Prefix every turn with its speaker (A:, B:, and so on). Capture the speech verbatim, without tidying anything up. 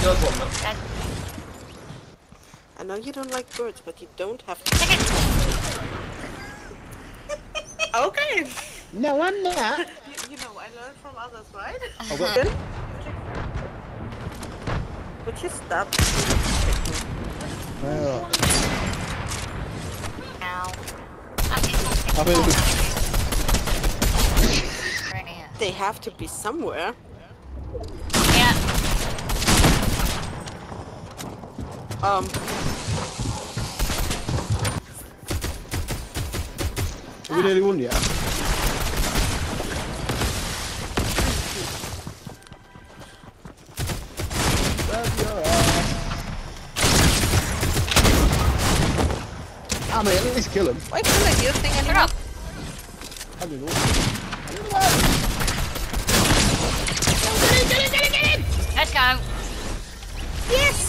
A: โดนผมอะ
B: I know you don't like birds, but you don't have to. Okay.
C: No, I'm not.
B: You, you know, I learned from others, right?
C: Oh, well.
B: Would you stop?
C: Well.
D: Ow.
C: I mean,
B: They have to be somewhere.
D: Yeah.
B: Um.
C: Have we nearly won yet? I mean, at least kill him.
B: Why can't I do thing
D: Shut
B: anymore?
D: up.
C: I don't know.
D: Let's go.
B: Yes!